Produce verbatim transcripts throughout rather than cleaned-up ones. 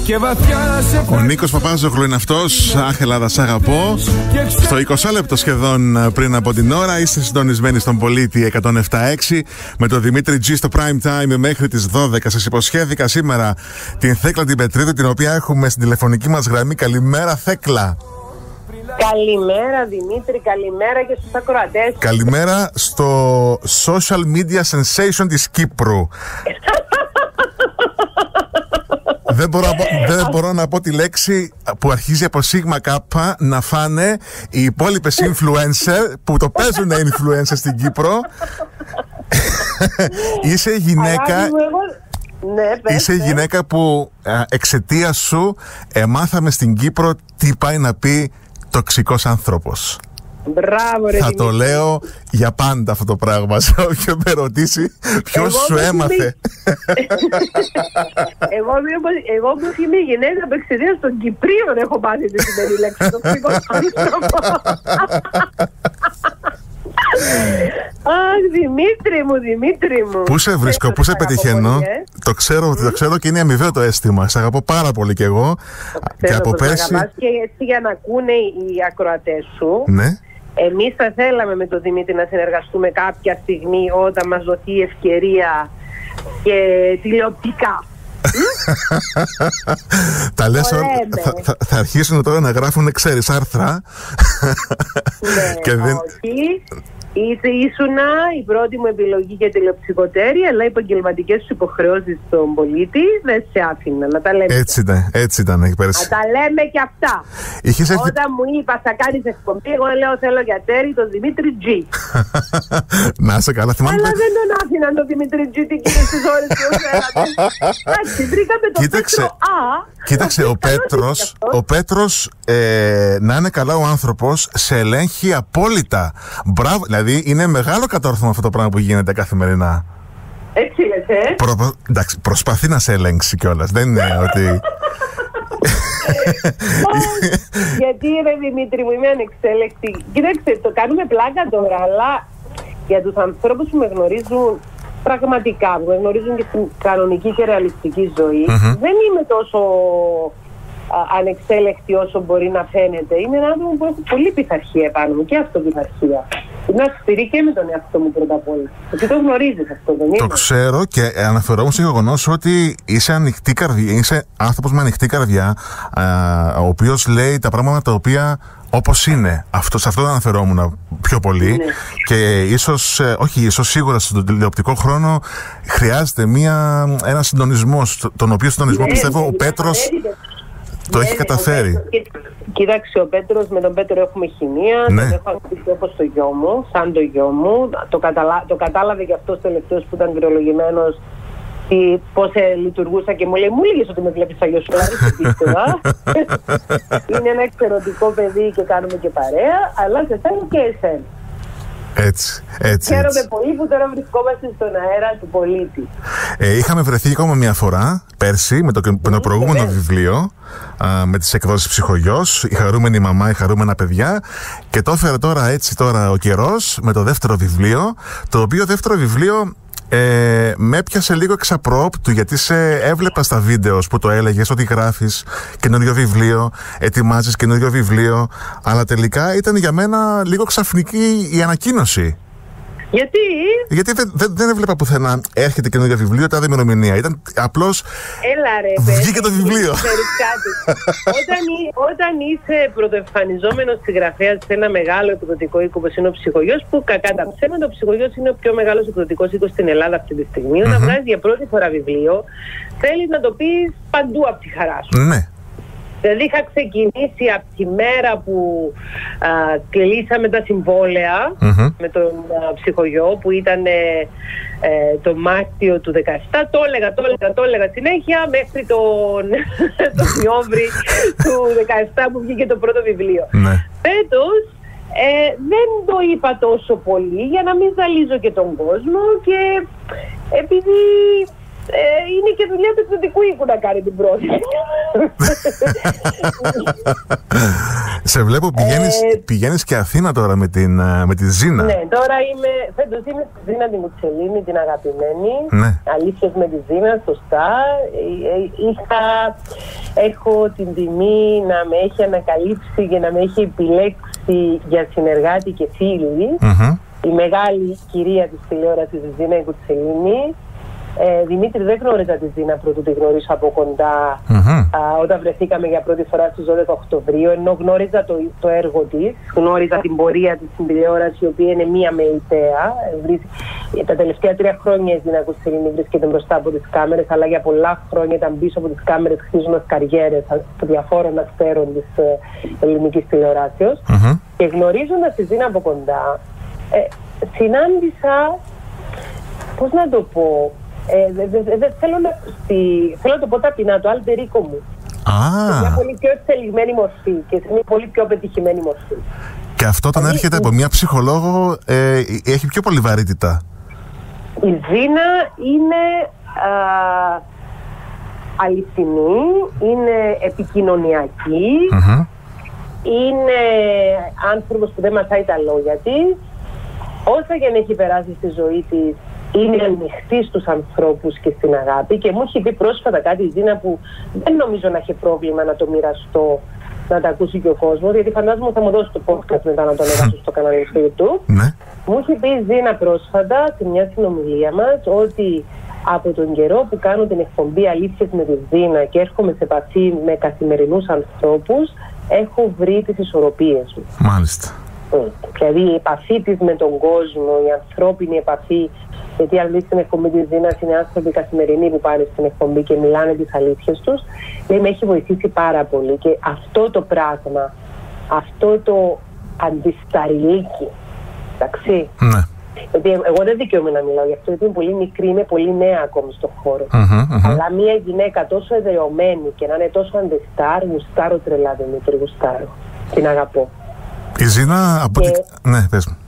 Ο Νίκος Παπάζογλου είναι αυτός. Αχ, Ελλάδα, σ' αγαπώ. Στο είκοσι λεπτό σχεδόν πριν από την ώρα είστε συντονισμένοι στον Πολίτη εκατόν επτά κόμμα έξι με τον Δημήτρη G στο Prime Time μέχρι τις δώδεκα. Σας υποσχέθηκα σήμερα την Θέκλα την Πετρίδου, την οποία έχουμε στην τηλεφωνική μας γραμμή. Καλημέρα, Θέκλα. Καλημέρα Δημήτρη, καλημέρα και στους ακροατές. Καλημέρα στο social media sensation της Κύπρου. Δεν μπορώ, δεν μπορώ να πω τη λέξη που αρχίζει από σίγμα κάπα να φάνε οι υπόλοιπες influencer που το παίζουν influencer στην Κύπρο. Είσαι γυναίκα... Ναι, Είσαι η γυναίκα που εξαιτίας σου ε, μάθαμε στην Κύπρο τι πάει να πει τοξικός άνθρωπος. Μπράβο, ρε, θα Δημήτρη. το λέω για πάντα αυτό το πράγμα. Σε όποιον με ρωτήσει ποιος σου έμαθε. Εγώ, εγώ που είμαι γυναίκα που εξαιτίας των Κυπρίων έχω πάθει τη σημερινή λέξη τοξικός άνθρωπος. Αχ, Δημήτρη μου, Δημήτρη μου. Πού σε βρίσκω, πού σε πετυχαίνω. Το ξέρω, mm. το ξέρω και είναι αμοιβαίο το αίσθημα. Σε αγαπώ πάρα πολύ κι εγώ. Και από πέρσι. Και έτσι για να ακούνε οι ακροατές σου. Ναι. Εμείς θα θέλαμε με τον Δημήτρη να συνεργαστούμε κάποια στιγμή όταν μας δοθεί η ευκαιρία και τηλεοπτικά. Τα λες, θα, θα, θα αρχίσουν τώρα να γράφουν, ξέρεις, άρθρα. Ναι, και δεν... όχι. Είσαι ήσουνα η πρώτη μου επιλογή για τηλεοψυχοτέρη, αλλά οι επαγγελματικές σου υποχρεώσεις στον πολίτη δεν σε άφηνα να τα λέμε. Έτσι ήταν, έτσι ήταν. Να τα λέμε και αυτά. Είχες Όταν έρθει... μου είπα θα κάνεις εκπομπή, εγώ λέω θέλω για τέρι τον Δημήτρη G. Να είσαι καλά, θυμάμαι. Αλλά δεν τον άφηναν τον Δημήτρη G εκείνες τις ώρες που έφερατε. Εντάξει, βρήκαμε τον Κοίταξε, Πέτρο Α. Κοίταξε, ο Πέτρος, ο Πέτρος ε, να είναι καλά ο άνθρωπος, σε ελέγχει απόλυτα. Μπράβο, δηλαδή είναι μεγάλο κατόρθωμα αυτό το πράγμα που γίνεται καθημερινά. Έτσι λες, ε. Προ, εντάξει, προσπαθεί να σε ελέγξει κιόλας, δεν είναι ότι... Γιατί ρε Δημήτρη μου, είμαι ανεξέλεκτη. Κοίταξε, το κάνουμε πλάκα τώρα, αλλά για τους ανθρώπους που με γνωρίζουν πραγματικά, που με γνωρίζουν και στην κανονική και ρεαλιστική ζωή, mm-hmm. δεν είμαι τόσο α, ανεξέλεκτη όσο μπορεί να φαίνεται. Είναι ένα άτομο που έχει πολύ πειθαρχία επάνω μου και αυτοπειθαρχία. Είμαι αυστηρή και με τον εαυτό μου πρώτα απ' όλα. Γιατί το γνωρίζεις αυτό, δεν είναι? Το ξέρω και αναφερόμουν στο γεγονός ότι είσαι ανοιχτή καρδιά, είσαι άνθρωπος με ανοιχτή καρδιά, α, ο οποίος λέει τα πράγματα τα οποία όπως είναι. Αυτό, σε αυτό το αναφερόμουν πιο πολύ. Ναι. Και ίσως, όχι, ίσως σίγουρα στον τηλεοπτικό χρόνο χρειάζεται μια, ένα συντονισμό, τον οποίο συντονισμό ναι, πιστεύω ναι, ο Πέτρος το ναι, έχει καταφέρει. Κοίταξε, ο Πέτρος, με τον Πέτρο έχουμε χημεία, ναι. Τον έχω ακούσει όπως το γιο μου, σαν το γιο μου. Το, καταλα... το κατάλαβε και αυτός τελευταίος που ήταν κρυολογημένος πώς ε, λειτουργούσα και μου λέει, μου έλεγες ότι με βλέπεις αλλιώς σου, αλλά δεν πίστευα. Είναι ένα εξαιρετικό παιδί και κάνουμε και παρέα, αλλά σε θέλω και εσένα. Έτσι, έτσι. Χαίρομαι έτσι. πολύ που τώρα βρισκόμαστε στον αέρα του πολίτη. Ε, είχαμε βρεθεί ακόμα μια φορά πέρσι με το, με το προηγούμενο βιβλίο, α, με τις εκδόσεις Ψυχογιός, η χαρούμενη μαμά, οι χαρούμενα παιδιά, και το έφερε τώρα έτσι τώρα ο καιρός με το δεύτερο βιβλίο, το οποίο δεύτερο βιβλίο Ε, με έπιασε λίγο εξαπρόπτου, γιατί σε έβλεπα στα βίντεο που το έλεγες ότι γράφεις καινούριο βιβλίο, ετοιμάζεις καινούριο βιβλίο, αλλά τελικά ήταν για μένα λίγο ξαφνική η ανακοίνωση. Γιατί? Γιατί δεν, δεν, δεν έβλεπα πουθενά έρχεται καινούργια βιβλίο, τάδε ημερομηνία. Ήταν απλώς. Έλα ρε, βγήκε το βιβλίο. όταν, όταν είσαι πρωτοεμφανιζόμενος συγγραφέας σε ένα μεγάλο εκδοτικό οίκο όπως είναι ο Ψυχογιός, που κακά τα ψέματα, ο Ψυχογιός είναι ο πιο μεγάλος εκδοτικός οίκος στην Ελλάδα αυτή τη στιγμή. Mm-hmm. Όταν βγάζει για πρώτη φορά βιβλίο, θέλεις να το πεις παντού από τη χαρά σου. Ναι. Δηλαδή είχα ξεκινήσει από τη μέρα που α, κλείσαμε τα συμβόλαια mm-hmm. με τον α, Ψυχογιό, που ήταν ε, ε, το Μάρτιο του δεκαεπτά. Το έλεγα, το έλεγα, το έλεγα συνέχεια μέχρι τον το Νοέμβρη του δεκαεπτά που βγήκε το πρώτο βιβλίο. Ναι. Φέτος ε, δεν το είπα τόσο πολύ για να μην ζαλίζω και τον κόσμο, και επειδή Ε, είναι και δουλειά του εκδοτικού οίκου να κάνει την πρόταση. Σε βλέπω πηγαίνεις, ε, πηγαίνεις και Αθήνα τώρα με, την, με τη Ζήνα. Ναι, τώρα είμαι, φέτος είμαι στη Ζήνα την Κουτσελίνη, την αγαπημένη. Ναι. Αλήθειες με τη Ζήνα, σωστά. Είχα, έχω την τιμή να με έχει ανακαλύψει και να με έχει επιλέξει για συνεργάτη και φίλη. Mm-hmm. Η μεγάλη κυρία της τηλεόρασης της Ζήνα, η Κουτσελίνη. Ε, Δημήτρη, δεν γνώριζα τη Ζήνα πρωτού τη γνωρίσω από κοντά mm-hmm. α, όταν βρεθήκαμε για πρώτη φορά στις δώδεκα Οκτωβρίου, ενώ γνώριζα το, το έργο της, γνώριζα την πορεία της στην τηλεόραση, η οποία είναι μία μεϊταία. Τα τελευταία τρία χρόνια η Ζήνα Κουτσελίνη βρίσκεται μπροστά από τις κάμερες, αλλά για πολλά χρόνια ήταν πίσω από τις κάμερες, χτίζοντας καριέρες διαφόρων αστέρων της ε, ελληνικής τηλεοράσεως. Mm-hmm. Και γνωρίζοντας τη Ζήνα από κοντά, ε, συνάντησα, πώς να το πω, δεν δε, δε, δε, θέλω, να, στη, θέλω να το πω ταπεινά, το alter ego μου. Ah. Σε μια πολύ πιο εξελιγμένη μορφή και σε μια πολύ πιο πετυχημένη μορφή. Και αυτό όταν δηλαδή, έρχεται από μια ψυχολόγο ε, έχει πιο πολύ βαρύτητα. Η Ζήνα είναι α, αληθινή, είναι επικοινωνιακή, mm-hmm. είναι άνθρωπος που δεν μαθάει τα λόγια της. Όσα και αν έχει περάσει στη ζωή της, είναι ανοιχτή στους ανθρώπους και στην αγάπη, και μου έχει πει πρόσφατα κάτι η Ζήνα που δεν νομίζω να έχει πρόβλημα να το μοιραστώ, να τα ακούσει και ο κόσμος, γιατί φαντάζομαι θα μου δώσει το podcast μετά να το ανεβάσω στο κανάλι στο YouTube. Ναι. Μου έχει πει η Ζήνα πρόσφατα σε μια συνομιλία μας ότι από τον καιρό που κάνω την εκπομπή Αλήθειες με τη Ζήνα και έρχομαι σε επαφή με καθημερινούς ανθρώπους, έχω βρει τις ισορροπίες μου. Μάλιστα. Δηλαδή η επαφή της με τον κόσμο, η ανθρώπινη επαφή, γιατί αν δεις την εκπομπή της Ζήνας είναι άνθρωποι καθημερινοί που πάνε στην εκπομπή και μιλάνε τις αλήθειες τους, λέει, με έχει βοηθήσει πάρα πολύ. Και αυτό το πράγμα, αυτό το αντισταριλίκι, εντάξει, ναι. Γιατί εγώ δεν δικαιούμαι να μιλάω γι' αυτό, γιατί είμαι πολύ μικρή, είμαι πολύ νέα ακόμη στον χώρο. Mm-hmm, mm-hmm. Αλλά μια γυναίκα τόσο εδρεωμένη και να είναι τόσο αντιστάρ, γουστάρω τρελά, Δημήτρη, γουστάρω. Την αγαπώ. Η Ζήνα, από και... ό,τι... Ναι, πες μου.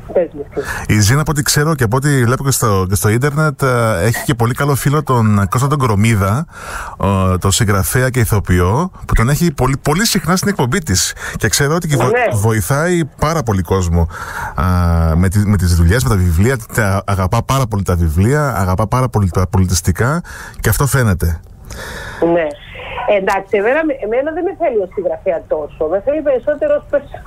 Η Ζήνα, από ό,τι ξέρω και από ό,τι βλέπω και στο, και στο ίντερνετ, έχει και πολύ καλό φίλο τον Κώστα τον Κορομίδα, τον συγγραφέα και ηθοποιό, που τον έχει πολύ, πολύ συχνά στην εκπομπή της. Και ξέρω ότι βο, ναι. βοηθάει πάρα πολύ κόσμο α, με, τη, με τις δουλειές, με τα βιβλία. Τα, αγαπά πάρα πολύ τα βιβλία, αγαπά πάρα πολύ τα πολιτιστικά, και αυτό φαίνεται. Ναι. Ε, εντάξει, εμένα, εμένα δεν με θέλει ο συγγραφέα τόσο. Με θέλει περισσότερο ως person.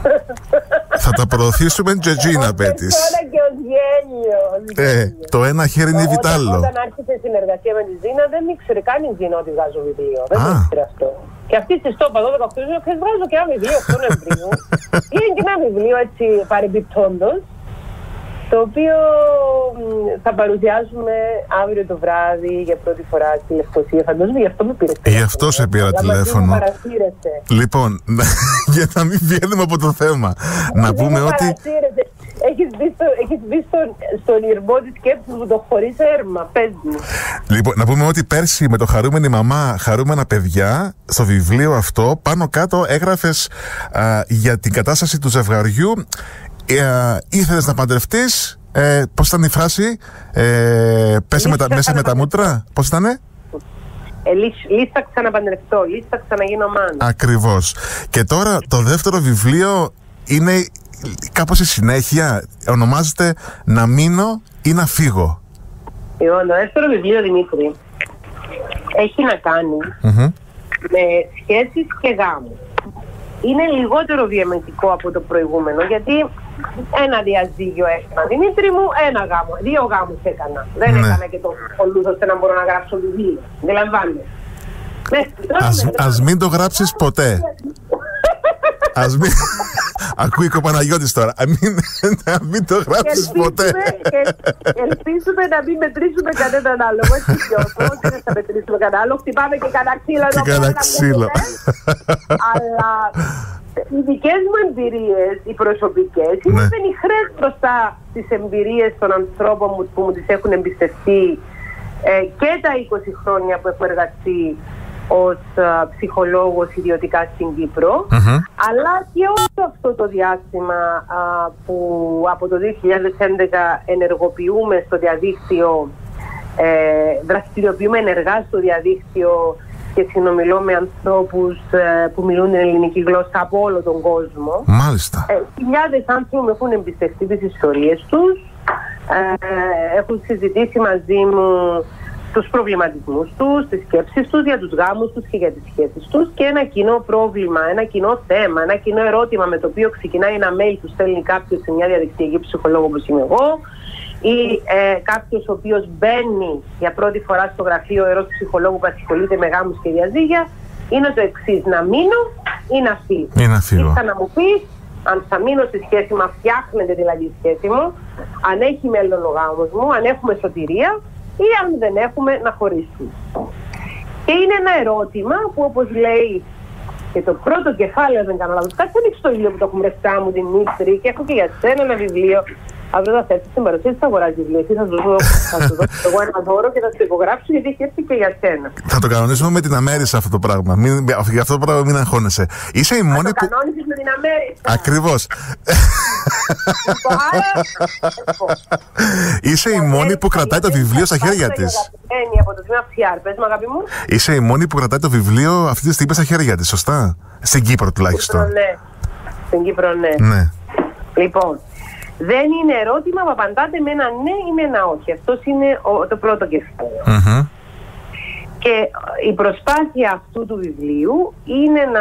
Θα τα προωθήσουμε Τζετζίνα, πέτεις. Και ως γέλιος. Ε, το ένα χέρι είναι βιτάλλο. Όταν άρχισε η συνεργασία με τη Ζήνα, δεν ήξερε καν η Ζήνα ότι βγάζω βιβλίο. Δεν το ήξερε αυτό. Και αυτή τη το είπα δώδεκα Οκτωβρίου, και βγάζω και ένα βιβλίο οκτώ Νοεμβρίου. Είναι και ένα βιβλίο έτσι παρεμπιπτόντος, το οποίο θα παρουσιάσουμε αύριο το βράδυ για πρώτη φορά στη Λευκοσία. Φαντάζομαι γι' αυτό με πήρε. Γι' αυτό σε πήρα τηλέφωνο. Λοιπόν, για να μην βγαίνουμε από το θέμα, να πούμε ότι... Έχεις μπει, στο, έχεις μπει στον, στον ηρμό της σκέψης μου, το χωρίς έρμα, πες μου. Λοιπόν, να πούμε ότι πέρσι με το Χαρούμενη Μαμά, Χαρούμενα Παιδιά, στο βιβλίο αυτό, πάνω κάτω έγραφες α, για την κατάσταση του ζευγαριού. Ε, ήθελες να παντρευτείς, ε, πώς ήταν η φράση, ε, πέσε με τα, μέσα με τα μούτρα, πώς ήτανε? Ε, λίστα ξαναπαντρευτώ, λίστα ξαναγίνω μάνα. Ακριβώς. Και τώρα το δεύτερο βιβλίο είναι κάπως η συνέχεια, ονομάζεται «Να μείνω ή να φύγω». Λοιπόν, το δεύτερο βιβλίο, Δημήτρη, έχει να κάνει mm-hmm. με σχέσεις και γάμους. Είναι λιγότερο διαμετρικό από το προηγούμενο, γιατί ένα διαζύγιο έκανα, Δημήτρη μου, ένα γάμο, δύο γάμους έκανα. Δεν ναι. έκανα και τόσο πολλούς ώστε να μπορώ να γράψω βιβλίο. Δεν λαμβάνεις. Ας, ας μην το γράψεις ποτέ. Ας μην... Ακούει και ο Παναγιώτης τώρα. Α, μην, να μην το γράψεις ποτέ. Ελπίζουμε να μην μετρήσουμε κανέναν άλλο. Όχι Γιώργο, δεν θα μετρήσουμε κανέναν άλλο. Χτυπάμε και κανένα ξύλο. Και κανένα ξύλο. Αλλά οι δικές μου εμπειρίες, οι προσωπικές, είναι ναι. πενιχρές μπροστά στις εμπειρίες των ανθρώπων μου που μου τις έχουν εμπιστευτεί ε, και τα είκοσι χρόνια που έχω εργαστεί ως uh, ψυχολόγος ιδιωτικά στην Κύπρο, mm-hmm. αλλά και όλο αυτό το διάστημα uh, που από το δύο χιλιάδες έντεκα ενεργοποιούμε στο διαδίκτυο ε, δραστηριοποιούμε ενεργά στο διαδίκτυο και συνομιλώ με ανθρώπους ε, που μιλούν την ελληνική γλώσσα από όλο τον κόσμο. Μάλιστα. Ε, χιλιάδες άνθρωποι με έχουν εμπιστευτεί τις ιστορίες τους, ε, έχουν συζητήσει μαζί μου τους προβληματισμούς τους, τις σκέψεις τους για τους γάμους τους και για τις σχέσεις τους, και ένα κοινό πρόβλημα, ένα κοινό θέμα, ένα κοινό ερώτημα με το οποίο ξεκινάει ένα mail που στέλνει κάποιος σε μια διαδικτυακή ψυχολόγο όπως είμαι εγώ, ή ε, κάποιος ο οποίος μπαίνει για πρώτη φορά στο γραφείο ενός ψυχολόγου που ασχολείται με γάμους και διαζύγια, είναι το εξής: να μείνω ή να φύγω. Ή να φύγω. Ήρθα να μου πεις αν θα μείνω στη σχέση μου, φτιάχνεται δηλαδή η σχέση μου, αν έχει μέλλον ο γάμος μου, αν έχουμε σωτηρία, ή αν δεν έχουμε, να χωρίσουμε. Και είναι ένα ερώτημα που, όπως λέει και το πρώτο κεφάλαιο, δεν κάνω λάθος, κάτσε ανοίξει το βιβλίο που το έχουμε μπροστά μου, Δημήτρη, και έχω και για σένα ένα βιβλίο. Αύριο θα έρθει στην παρουσίαση, θα αγοράζει βιβλίο. Εσύ θα σου δώσω εγώ ένα δώρο και θα σου υπογράψω, γιατί έχει έρθει και για σένα. Θα το κανονίσουμε με την Αμέρισα αυτό το πράγμα. Μην, για αυτό το πράγμα μην αγχώνεσαι. Είσαι η μόνη που. Θα το κανόνισεις με την Αμέρισα. Ακριβώς. Είσαι η μόνη που κρατάει το βιβλίο στα χέρια της. Από το τμήμα Φιάρ, πες μου, αγάπη μου. Είσαι η μόνη που κρατάει το βιβλίο αυτή τη στιγμή στα χέρια της, σωστά? Στην Κύπρο τουλάχιστον. Ναι. Στην Κύπρο, ναι. Ναι. Λοιπόν, δεν είναι ερώτημα που απαντάτε με ένα ναι ή με ένα όχι. Αυτό είναι ο, το πρώτο κεφάλαιο. Mm-hmm. Και η προσπάθεια αυτού του βιβλίου είναι να,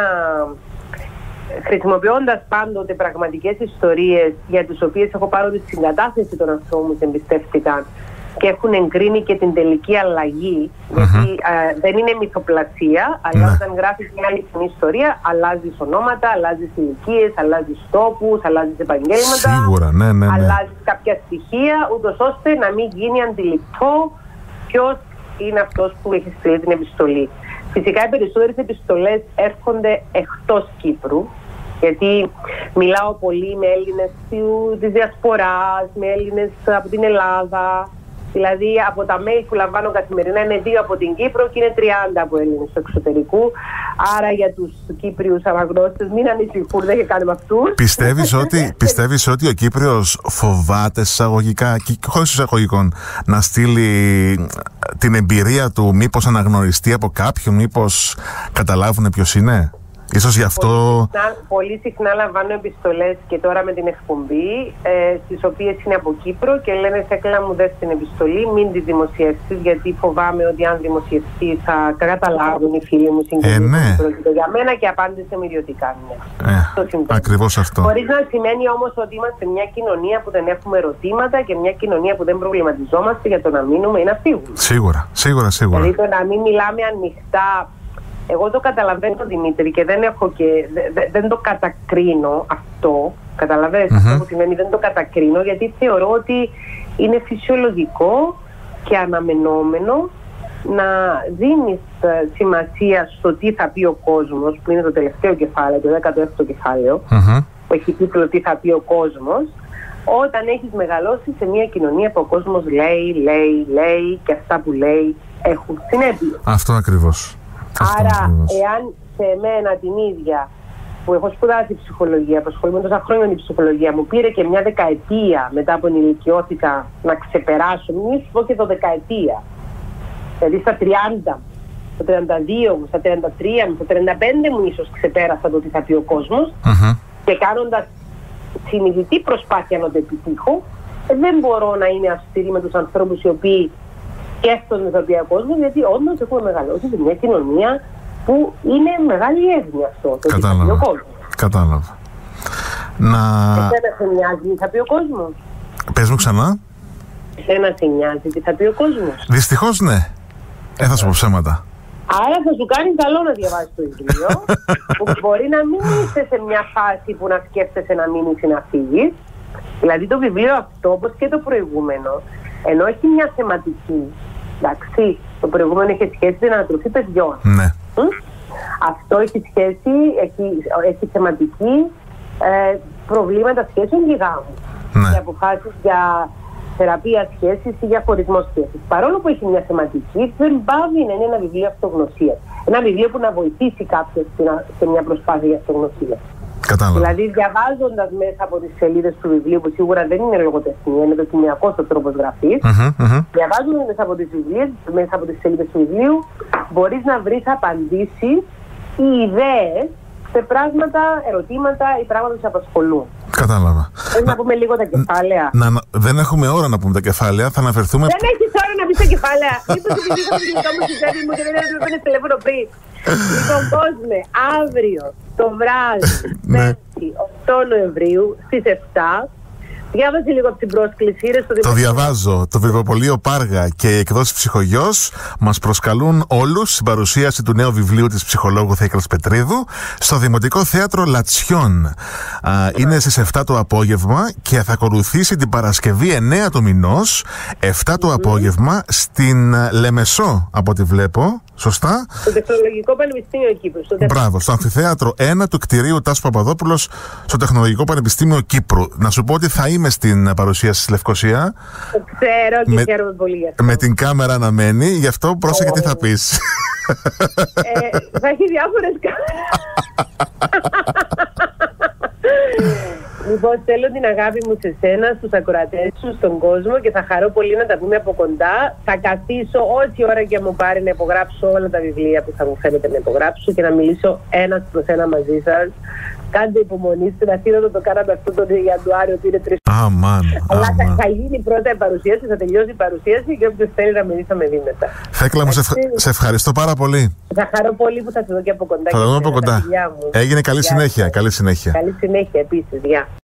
χρησιμοποιώντας πάντοτε πραγματικές ιστορίες για τις οποίες έχω πάρει τη συγκατάθεση των ανθρώπων που εμπιστεύτηκαν και έχουν εγκρίνει και την τελική αλλαγή, mm-hmm. γιατί α, δεν είναι μυθοπλασία, αλλά mm-hmm. όταν γράφεις μια αληθινή ιστορία, αλλάζεις ονόματα, αλλάζεις ηλικίες, αλλάζεις τόπους, αλλάζεις επαγγέλματα, σίγουρα, ναι, ναι, ναι. αλλάζεις κάποια στοιχεία, ούτως ώστε να μην γίνει αντιληπτό ποιος είναι αυτός που έχει στείλει την επιστολή. Φυσικά οι περισσότερες επιστολές έρχονται εκτός Κύπρου, γιατί μιλάω πολύ με Έλληνες της διασποράς, με Έλληνες από την Ελλάδα. Δηλαδή από τα mail που λαμβάνω καθημερινά είναι δύο από την Κύπρο και είναι τριάντα από Έλληνες του εξωτερικού. Άρα για τους Κύπριους αναγνώστες μην ανησυχούν, δεν κάνουμε αυτούς. Πιστεύεις ότι, πιστεύεις ότι ο Κύπριος φοβάται εισαγωγικά και χωρίς εισαγωγικών να στείλει την εμπειρία του, μήπως αναγνωριστεί από κάποιον, μήπως καταλάβουν ποιος είναι? Ίσως γι' αυτό... Πολύ συχνά, πολύ συχνά λαμβάνω επιστολές και τώρα με την εκπομπή, ε, στις οποίες είναι από Κύπρο και λένε «Θέκλα μου δες την επιστολή, μην τη δημοσιεύσεις, γιατί φοβάμαι ότι αν δημοσιευτεί θα καταλάβουν οι φίλοι μου συγγενείς ε, ναι. που πρόκειται για μένα και απάντησε με ιδιωτικά ναι». Ε, ακριβώς αυτό. Χωρίς να σημαίνει όμως ότι είμαστε μια κοινωνία που δεν έχουμε ερωτήματα και μια κοινωνία που δεν προβληματιζόμαστε για το να μείνουμε ή να φύγουμε. Σίγουρα, σίγουρα, σίγουρα. Δηλαδή το να μην μιλάμε ανοιχτά. Εγώ το καταλαβαίνω, Δημήτρη, και δεν έχω και δε, δεν το κατακρίνω αυτό. Καταλαβαίνεις mm-hmm. αυτό που σημαίνει, δεν το κατακρίνω, γιατί θεωρώ ότι είναι φυσιολογικό και αναμενόμενο να δίνεις σημασία στο τι θα πει ο κόσμος, που είναι το τελευταίο κεφάλαιο, το δέκατο έκτο κεφάλαιο, mm-hmm. που έχει τίτλο «Τι θα πει ο κόσμος», όταν έχεις μεγαλώσει σε μια κοινωνία που ο κόσμος λέει, λέει, λέει και αυτά που λέει έχουν συνέπειες. Αυτό ακριβώς. Άρα, εάν σε μένα την ίδια που έχω σπουδάσει ψυχολογία, που ασχολούμαι τόσα χρόνια με την ψυχολογία, μου πήρε και μια δεκαετία μετά που ενηλικιώθηκα να ξεπεράσω, μην σου πω και το δεκαετία. Δηλαδή στα τριάντα, στα τριάντα δύο μου, στα τριάντα τρία μου, στα τριάντα πέντε μου ίσως ξεπέρασα το τι θα πει ο κόσμος mm-hmm. και κάνοντας συνειδητή προσπάθεια να το επιτύχω, δεν μπορώ να είναι αυστηρή με τους ανθρώπους οι οποίοι σκέφτονται τον οποίο κόσμο, γιατί όντως έχουμε μεγαλώσει σε μια κοινωνία που είναι μεγάλη έγνοια αυτό. Το κατάλαβα. Ο κόσμος. Κατάλαβα. Να... Εσένα σε νοιάζει τι θα πει ο κόσμος? Πες μου ξανά. Εσένα σε νοιάζει τι θα πει ο κόσμος? Δυστυχώς ναι. Ε, θα σου πω ψέματα. Άρα θα σου κάνει καλό να διαβάσεις το βιβλίο, που μπορεί να μην είσαι σε μια φάση που να σκέφτεσαι να μείνεις ή να φύγεις. Δηλαδή το βιβλίο αυτό, όπως και το προηγούμενο, ενώ έχει μια θεματική, εντάξει, το προηγούμενο έχει σχέση με την ανατροφή παιδιών. Ναι. Mm? Αυτό έχει σχέση, έχει, έχει θεματική ε, προβλήματα σχέσεων και γάμου. Ναι. Και αποφάσεις για θεραπεία σχέσης ή για χωρισμό σχέσης. Παρόλο που έχει μια θεματική, δεν πάβει να είναι ένα βιβλίο αυτογνωσίας. Ένα βιβλίο που να βοηθήσει κάποιον σε μια προσπάθεια για αυτογνωσία. Κατάλαβα. Δηλαδή, διαβάζοντας μέσα από τις σελίδες του βιβλίου, που σίγουρα δεν είναι λογοτεχνία, είναι δοκιμιακός ο τρόπος γραφής, Mm-hmm, mm-hmm. διαβάζοντας μέσα από τις βιβλίες, μέσα από τις σελίδες του βιβλίου, μπορείς να βρεις απαντήσεις ή ιδέες σε πράγματα, ερωτήματα ή πράγματα που σε απασχολούν. Κατάλαβα. Θέλεις να πούμε λίγο τα κεφάλαια? Να, να, δεν έχουμε ώρα να πούμε τα κεφάλαια, θα αναφερθούμε. Δεν έχεις ώρα να πεις τα κεφάλαια. Μήπως επειδή είχα το κινητό μου στη τσέπη μου και δεν έδωσε να παίρνεις τηλέφωνο πριν. Λοιπόν, κόσμε, αύριο το βράδυ, Πέμπτη, οκτώ Νοεμβρίου στις επτά. Διάβασε λίγο από την πρόσκληση. Στο το διαβάζω. Το βιβλιοπωλείο Πάργα και οι εκδόσεις Ψυχογιός μας προσκαλούν όλους στην παρουσίαση του νέου βιβλίου της ψυχολόγου Θέικλας Πετρίδου στο Δημοτικό Θέατρο Λατσιών. Α, είναι στις επτά το απόγευμα και θα ακολουθήσει την Παρασκευή εννέα του μηνός, επτά το απόγευμα, στην Λεμεσό, από ό,τι βλέπω. Σωστά. Στο Τεχνολογικό Πανεπιστήμιο Κύπρου. Στο Μπράβο, στο αμφιθέατρο ένα του κτηρίου Τάσου Παπαδόπουλος, στο Τεχνολογικό Πανεπιστήμιο Κύπρου. Να σου πω ότι θα είμαι στην παρουσίαση στη Λευκοσία. Το ξέρω και με, χαίρομαι πολύ γι' αυτό. Με την κάμερα αναμένει, γι' αυτό πρόσεχε oh. τι θα πεις. Ε, θα έχει διάφορες κάμερες. Λοιπόν, στέλνω την αγάπη μου σε σένα, στους ακροατές σου, στον κόσμο και θα χαρώ πολύ να τα πούμε από κοντά. Θα καθίσω όση ώρα και μου πάρει να υπογράψω όλα τα βιβλία που θα μου φαίνεται να υπογράψω και να μιλήσω ένας προς ένα μαζί σας. Κάντε υπομονή, στην Αθήνα το κάναμε αυτό τον Ιανουάριο ότι είναι τρεις. Αμάν. Αλλά θα, θα γίνει πρώτα η παρουσίαση, θα τελειώσει η παρουσίαση και όποιος θέλει να μιλήσει θα με δει μετά. Θέκλα μου, σε, ευχ... σε ευχαριστώ πάρα πολύ. Θα χαρώ πολύ που θα σε δω και από κοντά. Θα το δω από κοντά. Έγινε καλή συνέχεια. Καλή συνέχεια. Καλή συνέχεια επίσης. Γεια.